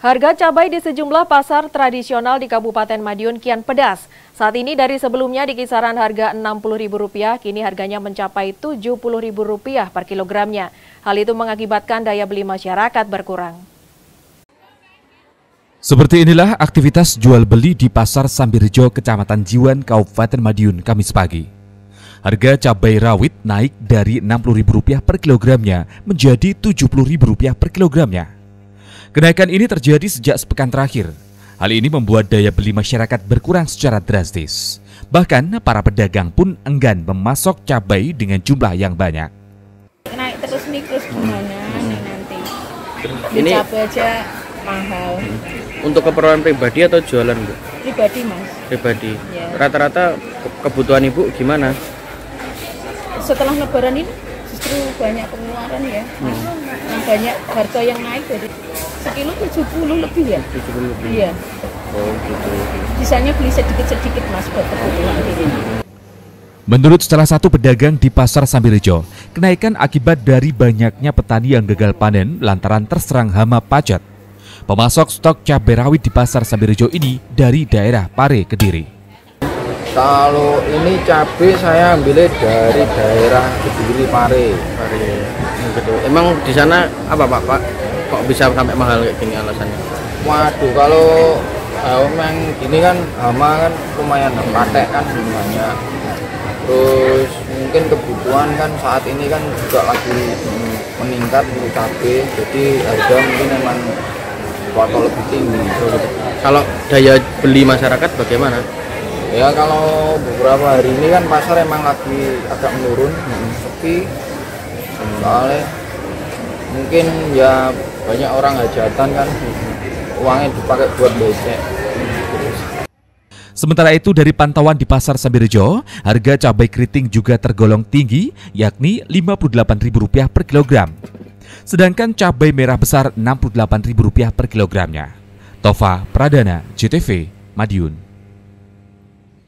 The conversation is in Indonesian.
Harga cabai di sejumlah pasar tradisional di Kabupaten Madiun kian pedas. Saat ini dari sebelumnya di kisaran harga Rp60.000, kini harganya mencapai Rp70.000 per kilogramnya. Hal itu mengakibatkan daya beli masyarakat berkurang. Seperti inilah aktivitas jual beli di Pasar Sambirjo, Kecamatan Jiwan, Kabupaten Madiun, Kamis pagi. Harga cabai rawit naik dari Rp60.000 per kilogramnya menjadi Rp70.000 per kilogramnya. Kenaikan ini terjadi sejak sepekan terakhir. Hal ini membuat daya beli masyarakat berkurang secara drastis. Bahkan para pedagang pun enggan memasok cabai dengan jumlah yang banyak. Naik terus nih, terus gimana nih nanti? Ini cabai aja mahal. untuk keperluan pribadi atau jualan, Bu? Pribadi, Mas. Pribadi. Ya. Rata-rata kebutuhan Ibu gimana? Setelah Lebaran ini justru banyak pengeluaran ya. Banyak harga yang naik dari sekilo 70 lebih ya. 70 lebih. Iya. Oh, gitu. Sisanya beli sedikit-sedikit, Mas, buat kebutuhan ini. Menurut salah satu pedagang di Pasar Sambirjo, kenaikan akibat dari banyaknya petani yang gagal panen lantaran terserang hama pacat. Pemasok stok cabai rawit di Pasar Sambirjo ini dari daerah Pare, Kediri. Kalau ini cabai saya ambilnya dari daerah Kediri, Pare. Gitu. Emang di sana apa Pak? Kok bisa sampai mahal kayak gini alasannya? Waduh, kalau memang gini kan hama kan lumayan patek kan banyak. Terus mungkin kebutuhan kan saat ini kan juga lagi meningkat untuk cabai, jadi harga mungkin memang bakal lebih tinggi. Kalau daya beli masyarakat bagaimana? Ya kalau beberapa hari ini kan pasar emang lagi agak menurun, sepi. Soalnya mungkin ya banyak orang hajatan kan, uangnya dipakai buat becek. Sementara itu dari pantauan di Pasar Sambirjo, harga cabai keriting juga tergolong tinggi, yakni Rp58.000 per kilogram. Sedangkan cabai merah besar Rp68.000 per kilogramnya. Tova Pradana, JTV, Madiun.